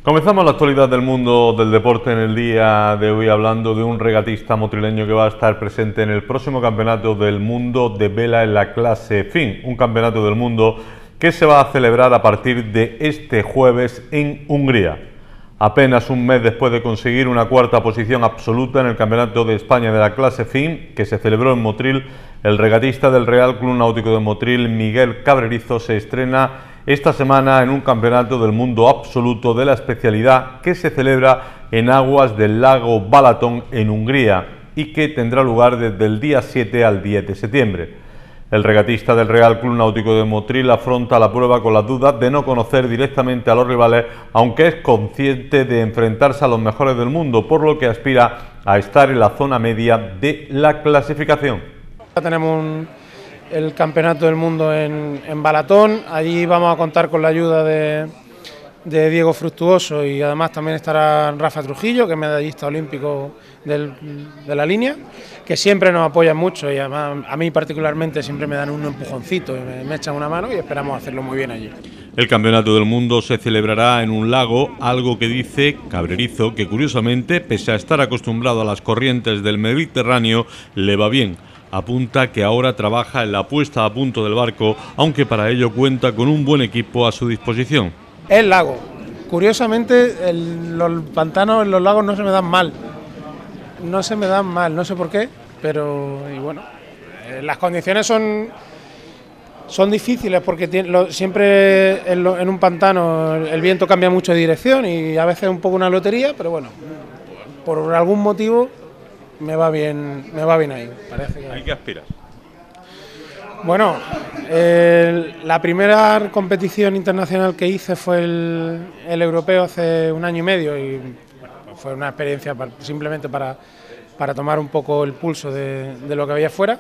Comenzamos la actualidad del mundo del deporte en el día de hoy hablando de un regatista motrileño que va a estar presente en el próximo Campeonato del Mundo de Vela en la clase FIN, un campeonato del mundo que se va a celebrar a partir de este jueves en Hungría. Apenas un mes después de conseguir una cuarta posición absoluta en el Campeonato de España de la clase FIN, que se celebró en Motril, el regatista del Real Club Náutico de Motril, Miguel Cabrerizo, se estrena esta semana en un campeonato del mundo absoluto de la especialidad que se celebra en aguas del lago Balaton en Hungría y que tendrá lugar desde el día 7 al 10 de septiembre. El regatista del Real Club Náutico de Motril afronta la prueba con las dudas de no conocer directamente a los rivales, aunque es consciente de enfrentarse a los mejores del mundo, por lo que aspira a estar en la zona media de la clasificación. Tenemos el Campeonato del Mundo en Balatón. Allí vamos a contar con la ayuda de Diego Fructuoso y además también estará Rafa Trujillo, que es medallista olímpico de la línea, que siempre nos apoyan mucho y además a mí particularmente siempre me dan un empujoncito y me echan una mano y esperamos hacerlo muy bien allí. El Campeonato del Mundo se celebrará en un lago, algo que dice Cabrerizo que curiosamente, pese a estar acostumbrado a las corrientes del Mediterráneo, le va bien. Apunta que ahora trabaja en la puesta a punto del barco, aunque para ello cuenta con un buen equipo a su disposición. El lago. Curiosamente, los pantanos en los lagos no se me dan mal. No se me dan mal, no sé por qué, pero y bueno, las condiciones son difíciles porque siempre en un pantano el viento cambia mucho de dirección y a veces es un poco una lotería, pero bueno, por algún motivo me va bien ahí. Parece que... ¿A qué aspiras? Bueno, la primera competición internacional que hice fue el europeo hace un año y medio y bueno, fue una experiencia simplemente para tomar un poco el pulso de lo que había afuera.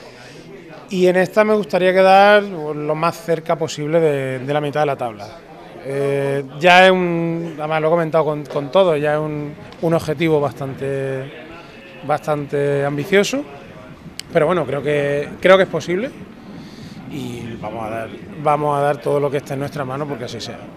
Y en esta me gustaría quedar lo más cerca posible de la mitad de la tabla. Ya es además lo he comentado con todo, ya es un objetivo bastante ambicioso, pero bueno, creo que es posible y vamos a dar todo lo que esté en nuestra mano porque así sea.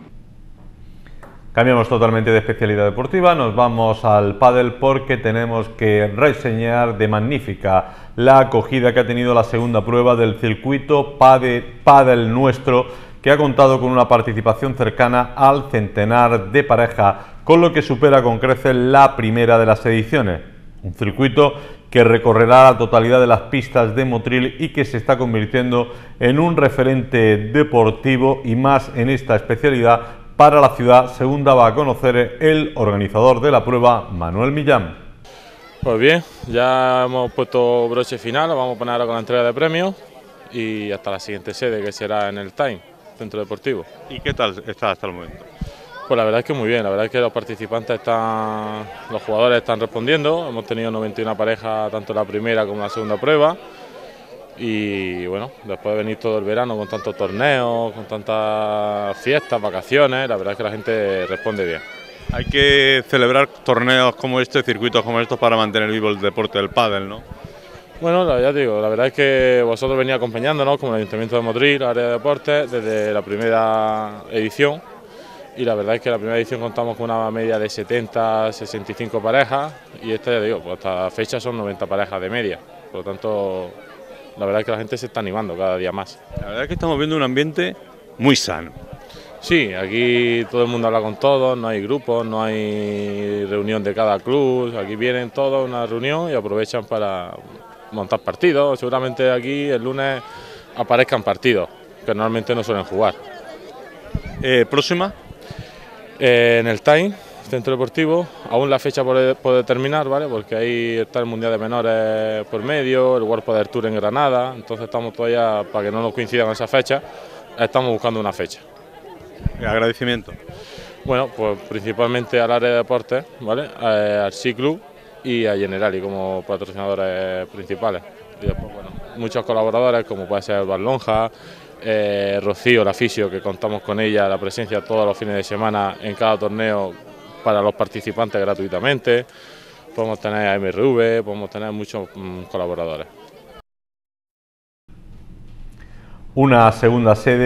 Cambiamos totalmente de especialidad deportiva, nos vamos al pádel porque tenemos que reseñar de magnífica la acogida que ha tenido la segunda prueba del circuito Pádel Nuestro, que ha contado con una participación cercana al centenar de parejas, con lo que supera con creces la primera de las ediciones. Un circuito que recorrerá la totalidad de las pistas de Motril y que se está convirtiendo en un referente deportivo y más en esta especialidad para la ciudad, según daba a conocer el organizador de la prueba, Manuel Millán. Pues bien, ya hemos puesto broche final, lo vamos a poner ahora con la entrega de premios y hasta la siguiente sede, que será en el Time, Centro Deportivo. ¿Y qué tal está hasta el momento? Pues la verdad es que muy bien, la verdad es que los participantes los jugadores están respondiendo, hemos tenido 91 parejas tanto en la primera como en la segunda prueba y bueno, después de venir todo el verano con tantos torneos, con tantas fiestas, vacaciones, la verdad es que la gente responde bien. Hay que celebrar torneos como este, circuitos como estos para mantener vivo el deporte del pádel, ¿no? Bueno, ya te digo, la verdad es que vosotros venís acompañándonos como el Ayuntamiento de Motril, la área de deportes, desde la primera edición. Y la verdad es que en la primera edición contamos con una media de 70, 65 parejas y esta, ya digo, pues hasta fecha son 90 parejas de media. Por lo tanto, la verdad es que la gente se está animando cada día más. La verdad es que estamos viendo un ambiente muy sano. Sí, aquí todo el mundo habla con todos, no hay grupos, no hay reunión de cada club, aquí vienen todos a una reunión y aprovechan para montar partidos. Seguramente aquí el lunes aparezcan partidos, que normalmente no suelen jugar. ¿Próxima? En el Time, Centro Deportivo, aún la fecha por determinar, ¿vale? Porque ahí está el Mundial de Menores por medio, el World Padel Tour en Granada, entonces estamos todavía, para que no nos coincidan esa fecha, estamos buscando una fecha. Agradecimiento. Bueno, pues principalmente al área de deportes, ¿vale? Al SI Club y a Generali como patrocinadores principales. Y después, bueno, muchos colaboradores como puede ser Barlonja, Rocío, la fisio, que contamos con ella, la presencia todos los fines de semana en cada torneo para los participantes gratuitamente. Podemos tener a MRV, podemos tener muchos colaboradores. Una segunda sede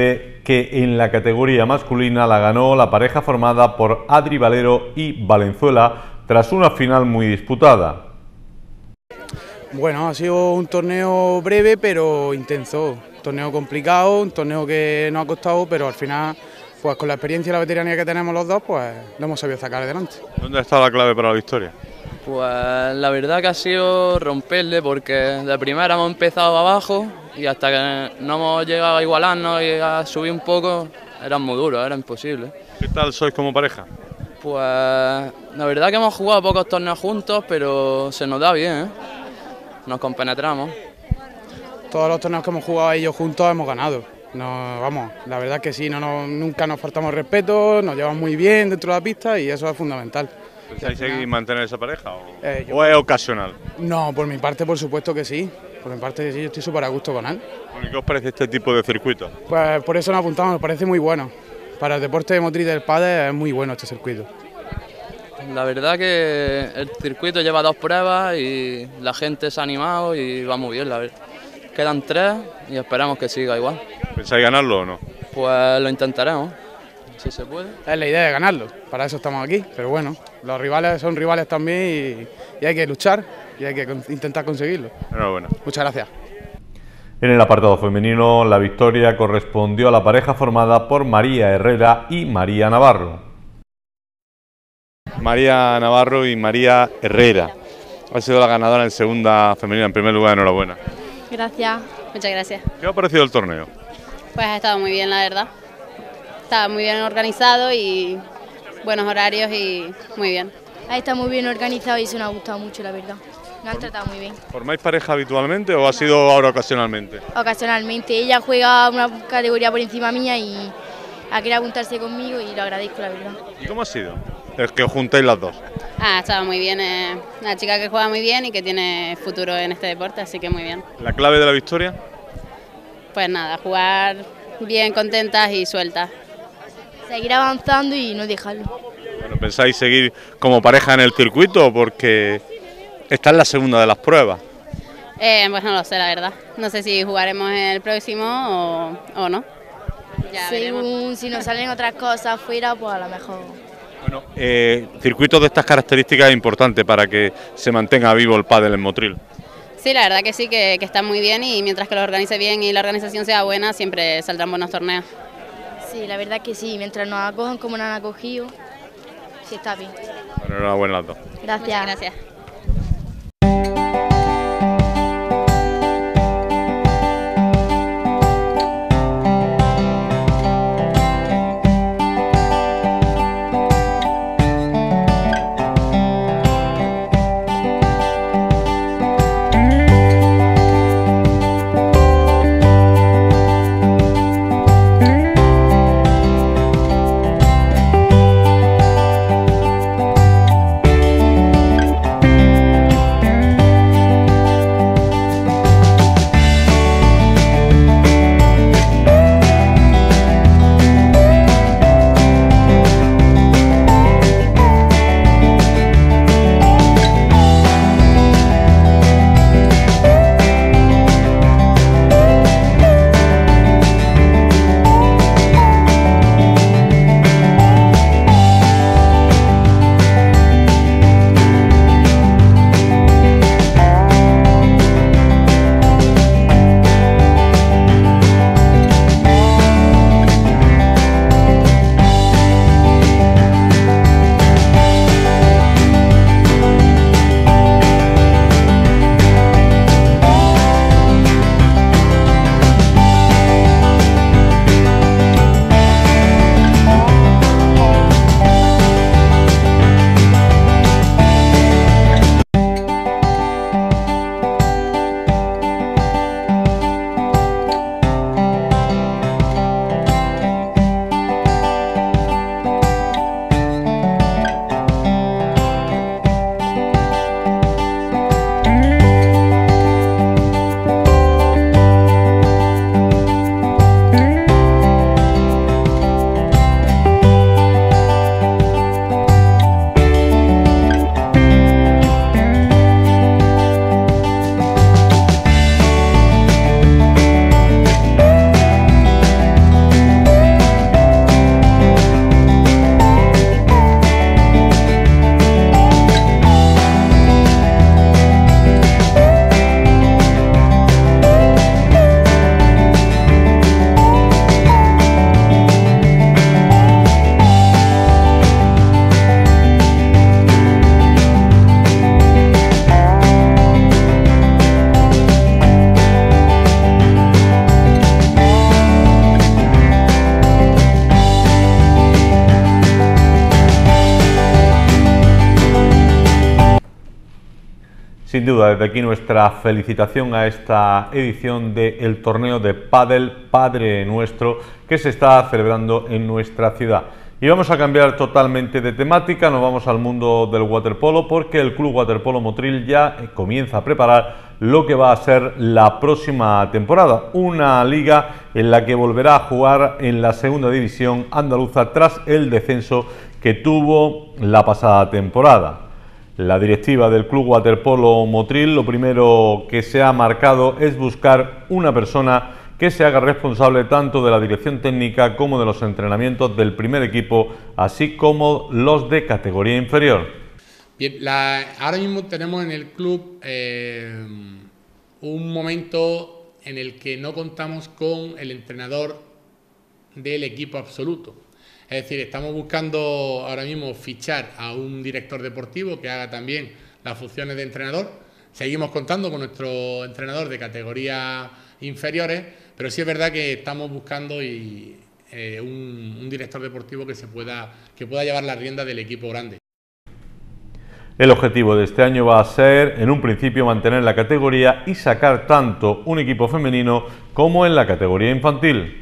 que en la categoría masculina la ganó la pareja formada por Adri Valero y Valenzuela tras una final muy disputada. Bueno, ha sido un torneo breve pero intenso, un torneo complicado, un torneo que nos ha costado, pero al final, pues con la experiencia y la veteranía que tenemos los dos, pues lo hemos sabido sacar adelante. ¿Dónde está la clave para la victoria? Pues la verdad que ha sido romperle, porque de primera hemos empezado abajo y hasta que no hemos llegado a igualarnos y a subir un poco, era muy duro, era imposible. ¿Qué tal sois como pareja? Pues la verdad que hemos jugado pocos torneos juntos, pero se nos da bien, ¿eh? Nos compenetramos. Todos los torneos que hemos jugado ellos juntos hemos ganado. No, vamos, la verdad que sí, nunca nos faltamos respeto, nos llevamos muy bien dentro de la pista y eso es fundamental. ¿Pensáis seguir mantener esa pareja yo- o es ocasional? No, por mi parte por supuesto que sí, por mi parte sí, yo estoy súper a gusto con él. ¿Y qué os parece este tipo de circuito? Pues por eso nos apuntamos, me parece muy bueno. Para el deporte motriz del pádel es muy bueno este circuito. La verdad que el circuito lleva 2 pruebas y la gente se ha animado y va muy bien, la verdad. Quedan 3 y esperamos que siga igual. ¿Pensáis ganarlo o no? Pues lo intentaremos, si se puede. Es la idea de ganarlo, para eso estamos aquí, pero bueno, los rivales son rivales también y hay que luchar y hay que intentar conseguirlo. Enhorabuena. Muchas gracias. En el apartado femenino, la victoria correspondió a la pareja formada por María Herrera y María Navarro. María Navarro y María Herrera ha sido la ganadora en segunda femenina. En primer lugar, enhorabuena. Gracias. Muchas gracias. ¿Qué os ha parecido el torneo? Pues ha estado muy bien, la verdad. Estaba muy bien organizado y buenos horarios y muy bien. Está muy bien organizado y eso nos ha gustado mucho, la verdad. Nos han tratado muy bien. ¿Formáis pareja habitualmente o ha sido ahora ocasionalmente? Ocasionalmente. Ella juega una categoría por encima mía y ha querido apuntarse conmigo y lo agradezco, la verdad. ¿Y cómo ha sido? Es que os juntéis las dos. Estaba muy bien. Una chica que juega muy bien y que tiene futuro en este deporte, así que muy bien. ¿La clave de la victoria? Pues nada, jugar bien, contentas y sueltas. Seguir avanzando y no dejarlo. Bueno, ¿pensáis seguir como pareja en el circuito? Porque esta es la segunda de las pruebas. Pues no lo sé, la verdad. No sé si jugaremos el próximo o no. Ya veremos. Según si nos salen otras cosas fuera, pues a lo mejor. Bueno, circuitos de estas características es importante para que se mantenga vivo el pádel en Motril. Sí, la verdad que sí, que está muy bien y mientras que lo organice bien y la organización sea buena, siempre saldrán buenos torneos. Sí, la verdad que sí. Mientras nos acojan como nos han acogido, sí está bien. Bueno, enhorabuena las dos. Gracias. Muchas gracias. Sin duda, desde aquí nuestra felicitación a esta edición del torneo de pádel Padre Nuestro que se está celebrando en nuestra ciudad. Y vamos a cambiar totalmente de temática, nos vamos al mundo del waterpolo porque el Club Waterpolo Motril ya comienza a preparar lo que va a ser la próxima temporada, una liga en la que volverá a jugar en la segunda división andaluza tras el descenso que tuvo la pasada temporada. La directiva del Club Waterpolo Motril lo primero que se ha marcado es buscar una persona que se haga responsable tanto de la dirección técnica como de los entrenamientos del primer equipo, así como los de categoría inferior. Bien, ahora mismo tenemos en el club un momento en el que no contamos con el entrenador del equipo absoluto. Es decir, estamos buscando ahora mismo fichar a un director deportivo que haga también las funciones de entrenador. Seguimos contando con nuestro entrenador de categorías inferiores, pero sí es verdad que estamos buscando un director deportivo que pueda llevar la rienda del equipo grande. El objetivo de este año va a ser, en un principio, mantener la categoría y sacar tanto un equipo femenino como en la categoría infantil.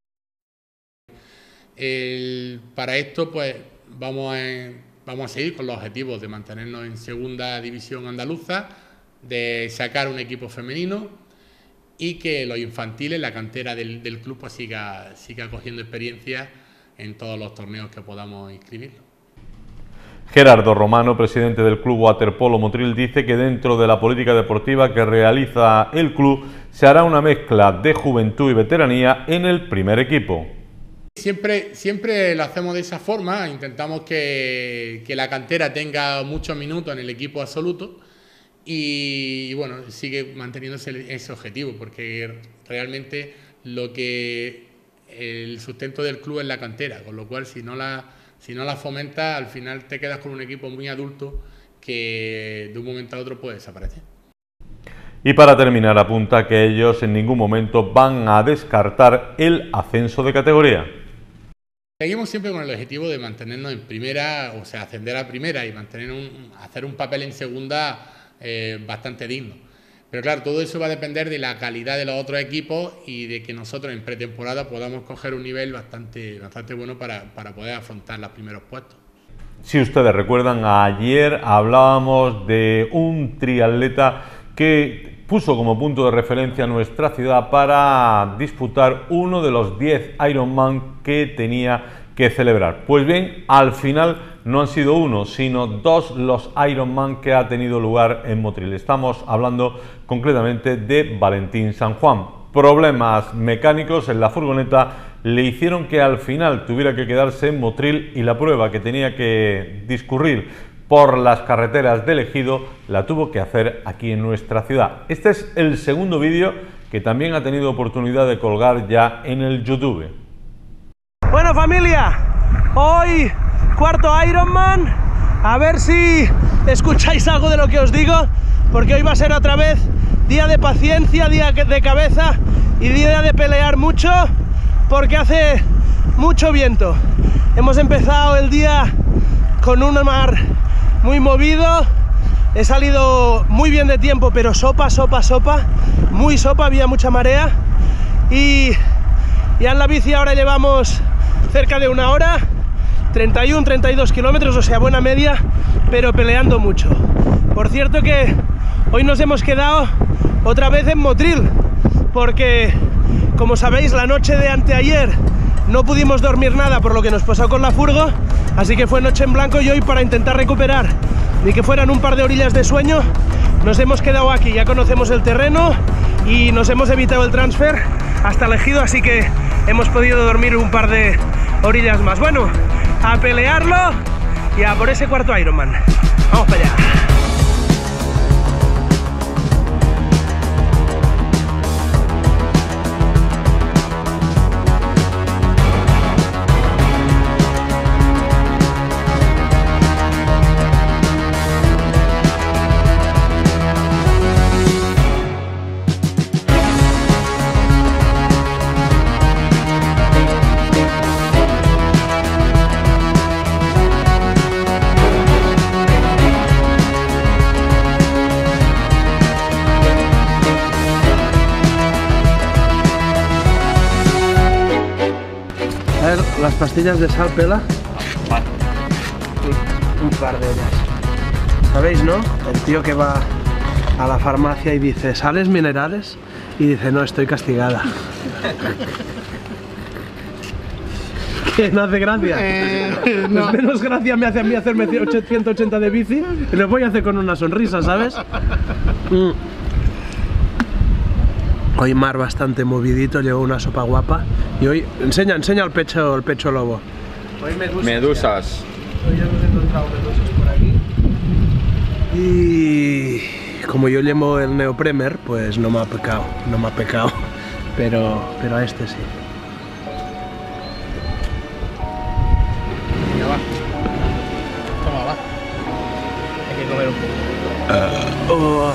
Para esto, pues vamos a seguir con los objetivos de mantenernos en segunda división andaluza, de sacar un equipo femenino y que los infantiles, la cantera del club, pues siga cogiendo experiencia en todos los torneos que podamos inscribirlo. Gerardo Romano, presidente del Club Waterpolo Motril, dice que dentro de la política deportiva que realiza el club se hará una mezcla de juventud y veteranía en el primer equipo. Siempre lo hacemos de esa forma, intentamos que la cantera tenga muchos minutos en el equipo absoluto y bueno, sigue manteniéndose ese objetivo, porque realmente el sustento del club es la cantera, con lo cual si no la fomentas, al final te quedas con un equipo muy adulto que de un momento a otro puede desaparecer. Y para terminar, apunta que ellos en ningún momento van a descartar el ascenso de categoría. Seguimos siempre con el objetivo de mantenernos en primera, o sea, ascender a primera y hacer un papel en segunda bastante digno. Pero claro, todo eso va a depender de la calidad de los otros equipos y de que nosotros en pretemporada podamos coger un nivel bastante bueno para poder afrontar los primeros puestos. Si ustedes recuerdan, ayer hablábamos de un triatleta que puso como punto de referencia nuestra ciudad para disputar uno de los 10 Ironman que tenía que celebrar. Pues bien, al final no han sido uno, sino dos los Ironman que ha tenido lugar en Motril. Estamos hablando concretamente de Valentín San Juan. Problemas mecánicos en la furgoneta le hicieron que al final tuviera que quedarse en Motril y la prueba que tenía que discurrir por las carreteras del Ejido la tuvo que hacer aquí en nuestra ciudad. Este es el segundo vídeo que también ha tenido oportunidad de colgar ya en el YouTube. Bueno, familia, hoy cuarto Ironman, a ver si escucháis algo de lo que os digo, porque hoy va a ser otra vez día de paciencia, día de cabeza y día de pelear mucho, porque hace mucho viento. Hemos empezado el día con un mar muy movido, he salido muy bien de tiempo, pero sopa, muy sopa, había mucha marea y ya en la bici ahora llevamos cerca de una hora, 31-32 kilómetros, o sea, buena media, pero peleando mucho. Por cierto que hoy nos hemos quedado otra vez en Motril, porque como sabéis la noche de anteayer no pudimos dormir nada por lo que nos pasó con la furgo, así que fue noche en blanco y hoy para intentar recuperar ni que fueran un par de orillas de sueño, nos hemos quedado aquí, ya conocemos el terreno y nos hemos evitado el transfer hasta el Ejido, así que hemos podido dormir un par de orillas más. Bueno, a pelearlo y a por ese cuarto Ironman. Vamos para allá. A ver, las pastillas de sal, pela. Vale. Un par de ellas. ¿Sabéis, no? El tío que va a la farmacia y dice, ¿sales minerales? Y dice, no, estoy castigada. ¿Qué? ¿No hace gracia? No. Pues menos gracia me hace a mí hacerme 180 de bici y lo voy a hacer con una sonrisa, ¿sabes? Hoy Mar bastante movidito, llevo una sopa guapa. Y hoy, enseña el pecho lobo. Hoy medusas. Hoy hemos encontrado medusas por aquí. Y como yo llevo el neopremer, pues no me ha pecado, pero a este sí. Venga, va. Toma, va. Hay que comer un poco.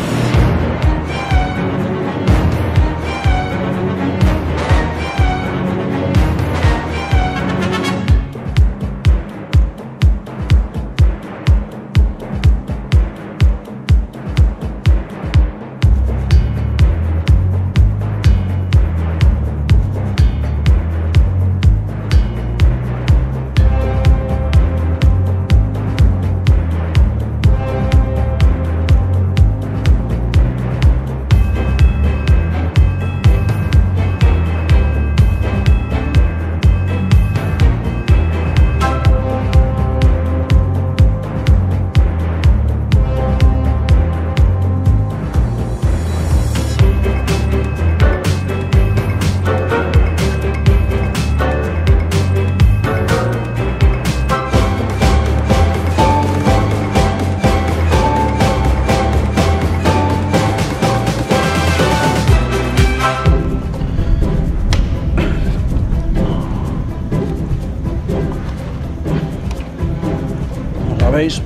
¿Veis?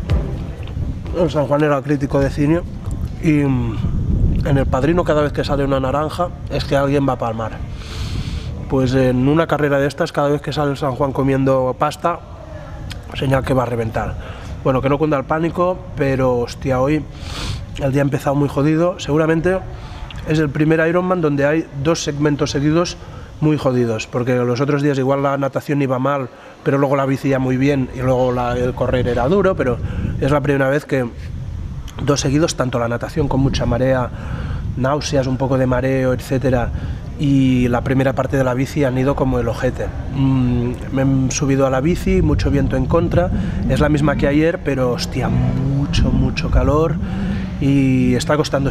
El sanjuanero crítico de Cinio y en El Padrino cada vez que sale una naranja es que alguien va a palmar. Pues en una carrera de estas, cada vez que sale el San Juan comiendo pasta, señal que va a reventar. Bueno, que no cunda el pánico, pero hostia, hoy el día ha empezado muy jodido. Seguramente es el primer Ironman donde hay 2 segmentos seguidos muy jodidos, porque los otros días igual la natación iba mal, pero luego la bici ya muy bien y luego el correr era duro, pero es la primera vez que 2 seguidos, tanto la natación con mucha marea, náuseas, un poco de mareo, etcétera, y la primera parte de la bici han ido como el ojete. Me he subido a la bici, mucho viento en contra, es la misma que ayer, pero hostia, mucho calor y está costando.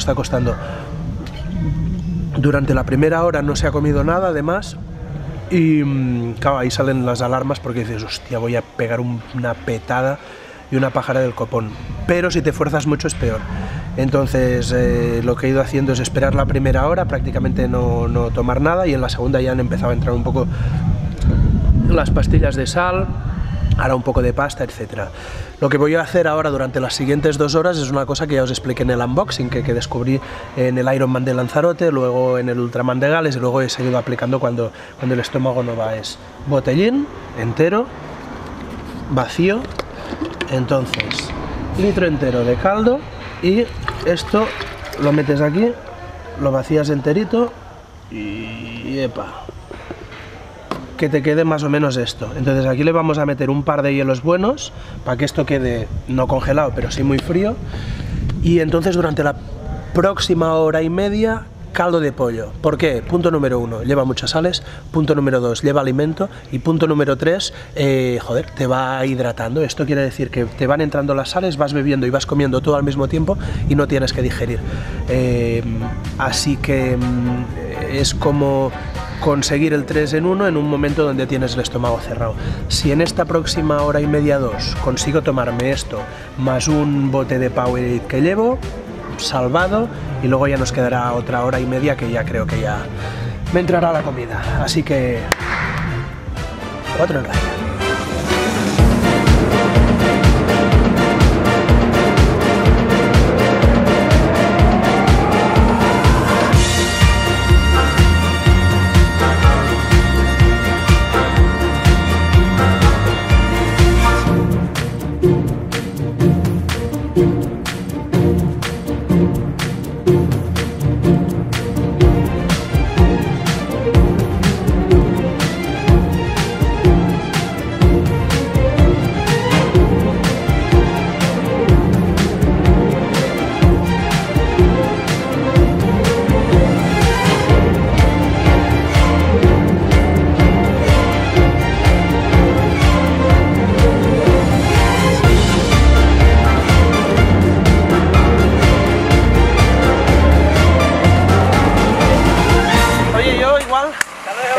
Durante la primera hora no se ha comido nada, además, y claro, ahí salen las alarmas porque dices, hostia, voy a pegar una petada y una pájara del copón. Pero si te fuerzas mucho es peor. Entonces lo que he ido haciendo es esperar la primera hora, prácticamente no tomar nada, y en la segunda ya han empezado a entrar un poco las pastillas de sal, ahora un poco de pasta, etcétera. Lo que voy a hacer ahora durante las siguientes 2 horas es una cosa que ya os expliqué en el unboxing, que descubrí en el Ironman de Lanzarote, luego en el Ultraman de Gales y luego he seguido aplicando cuando el estómago no va. Es botellín entero, vacío, entonces litro entero de caldo y esto lo metes aquí, lo vacías enterito y epa, que te quede más o menos esto. Entonces aquí le vamos a meter un par de hielos buenos para que esto quede no congelado pero sí muy frío, y entonces durante la próxima hora y media caldo de pollo. ¿Por qué? Punto número 1, lleva muchas sales. Punto número 2, lleva alimento. Y punto número 3, joder, te va hidratando. Esto quiere decir que te van entrando las sales, vas bebiendo y vas comiendo todo al mismo tiempo y no tienes que digerir. Así que es como conseguir el 3 en 1 en un momento donde tienes el estómago cerrado. Si en esta próxima hora y media, 2, consigo tomarme esto más un bote de Powerade que llevo, salvado, y luego ya nos quedará otra hora y media que ya creo que ya me entrará la comida. Así que 4 en raya.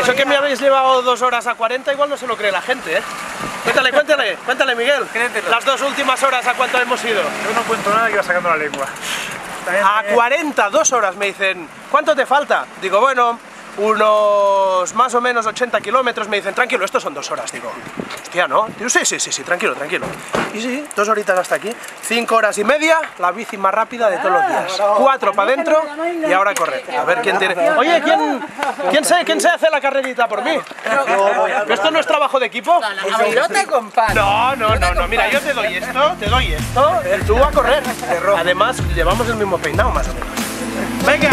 Eso que me habéis llevado 2 horas a 40 igual no se lo cree la gente, ¿eh? Cuéntale Miguel. Créetelo. Las 2 últimas horas, ¿a cuánto hemos ido? Yo no cuento nada que iba sacando la lengua. A 40, 2 horas me dicen, ¿cuánto te falta? Digo, bueno, unos más o menos 80 kilómetros. Me dicen, tranquilo, estos son 2 horas. Digo, hostia, ¿no? Digo, sí, tranquilo. Y sí, 2 horitas hasta aquí. 5 horas y media, la bici más rápida de todos los días. 4 para adentro y ahora correr. A ver quién tiene... Oye, ¿quién se hace la carrerita por mí? ¿Esto no es trabajo de equipo? Yo te acompaño. No, mira, yo te doy esto, tú a correr. Además, llevamos el mismo peinado más o menos. ¡Venga!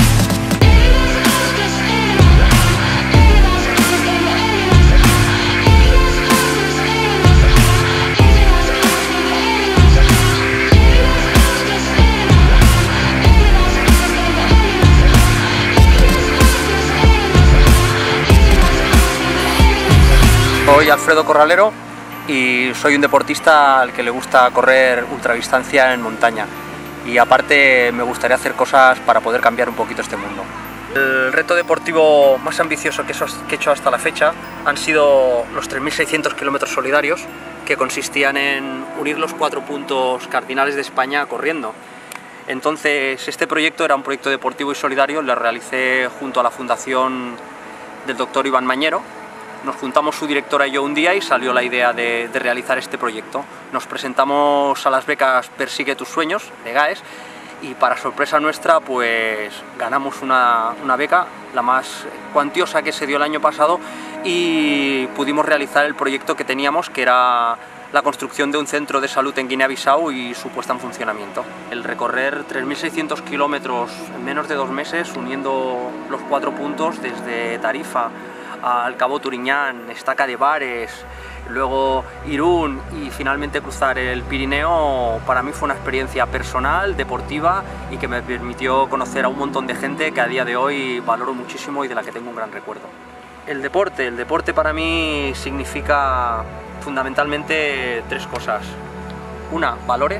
Soy Alfredo Corralero y soy un deportista al que le gusta correr ultradistancia en montaña, y aparte me gustaría hacer cosas para poder cambiar un poquito este mundo. El reto deportivo más ambicioso que he hecho hasta la fecha han sido los 3.600 kilómetros solidarios, que consistían en unir los 4 puntos cardinales de España corriendo. Entonces este proyecto era un proyecto deportivo y solidario, lo realicé junto a la fundación del doctor Iván Mañero. Nos juntamos su directora y yo un día y salió la idea de realizar este proyecto. Nos presentamos a las becas Persigue tus sueños, de GAES, y para sorpresa nuestra pues ganamos una beca, la más cuantiosa que se dio el año pasado, y pudimos realizar el proyecto que teníamos, que era la construcción de un centro de salud en Guinea-Bissau y su puesta en funcionamiento. El recorrer 3.600 kilómetros en menos de 2 meses, uniendo los 4 puntos desde Tarifa al Cabo Turiñán, Estaca de Bares, luego Irún y finalmente cruzar el Pirineo, para mí fue una experiencia personal, deportiva, y que me permitió conocer a un montón de gente que a día de hoy valoro muchísimo y de la que tengo un gran recuerdo. El deporte para mí significa fundamentalmente 3 cosas. Una, valores.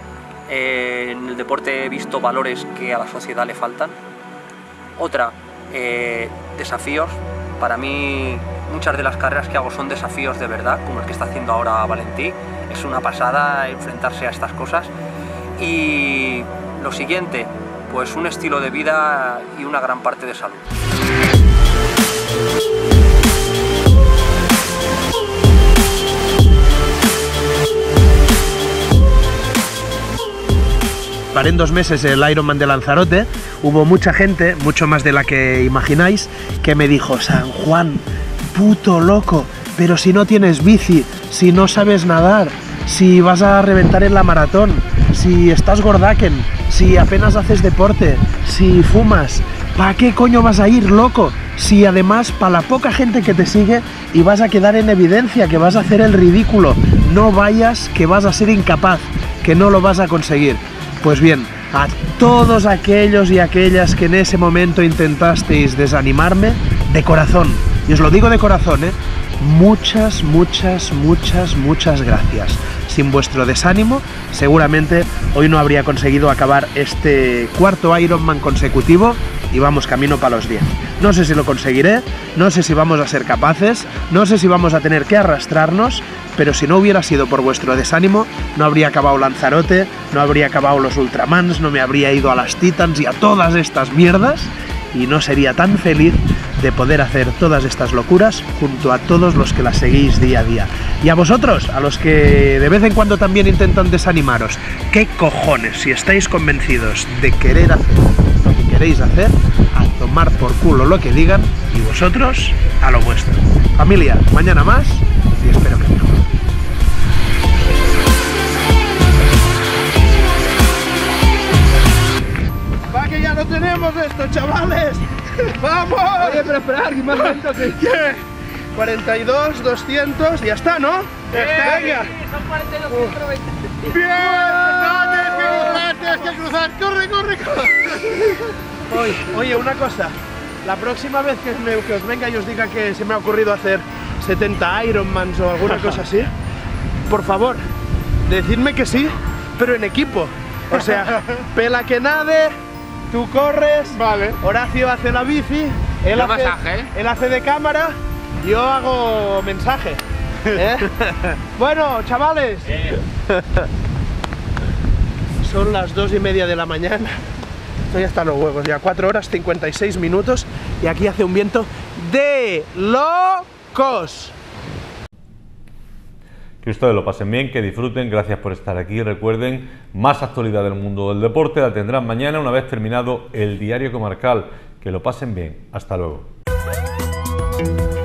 En el deporte he visto valores que a la sociedad le faltan. Otra, desafíos. Para mí muchas de las carreras que hago son desafíos de verdad, como el que está haciendo ahora Valentí. Es una pasada enfrentarse a estas cosas. Y lo siguiente, pues un estilo de vida y una gran parte de salud. Paré en 2 meses el Ironman de Lanzarote. Hubo mucha gente, mucho más de la que imagináis, que me dijo: San Juan, puto loco, pero si no tienes bici, si no sabes nadar, si vas a reventar en la maratón, si estás gordaken, si apenas haces deporte, si fumas, ¿para qué coño vas a ir, loco? Si además, para la poca gente que te sigue, y vas a quedar en evidencia, que vas a hacer el ridículo, no vayas, que vas a ser incapaz, que no lo vas a conseguir. Pues bien, a todos aquellos y aquellas que en ese momento intentasteis desanimarme, de corazón, y os lo digo de corazón, muchas gracias. Sin vuestro desánimo, seguramente hoy no habría conseguido acabar este 4º Ironman consecutivo y vamos camino para los 10. No sé si lo conseguiré, no sé si vamos a ser capaces, no sé si vamos a tener que arrastrarnos, pero si no hubiera sido por vuestro desánimo, no habría acabado Lanzarote, no habría acabado los Ultramans, no me habría ido a las Titans y a todas estas mierdas, y no sería tan feliz de poder hacer todas estas locuras junto a todos los que las seguís día a día. Y a vosotros, a los que de vez en cuando también intentan desanimaros, ¿qué cojones? Si estáis convencidos de querer hacer lo que queréis hacer, a tomar por culo lo que digan, y vosotros a lo vuestro. Familia, mañana más, y espero que mejor. ¡Va, que ya lo tenemos esto, chavales! ¡Vamos! Oye, pero esperad, que más lento que... 42, 200, ya está, ¿no? ¡Venga! Son 42, 120. ¡Bien! ¡No, tienes que cruzar! ¡Corre! Oye, una cosa. La próxima vez que os venga y os diga que se me ha ocurrido hacer 70 Ironmans o alguna cosa así, por favor, decidme que sí, pero en equipo. O sea, Pela que nade, tú corres, vale. Horacio hace la bici, Él hace de cámara, yo hago mensaje. Bueno, chavales. Son las 2:30 de la mañana. Estoy hasta los huevos, ya 4 horas 56 minutos y aquí hace un viento de locos. Que ustedes lo pasen bien, que disfruten, gracias por estar aquí. Recuerden, más actualidad del mundo del deporte la tendrán mañana una vez terminado el Diario Comarcal. Que lo pasen bien, hasta luego.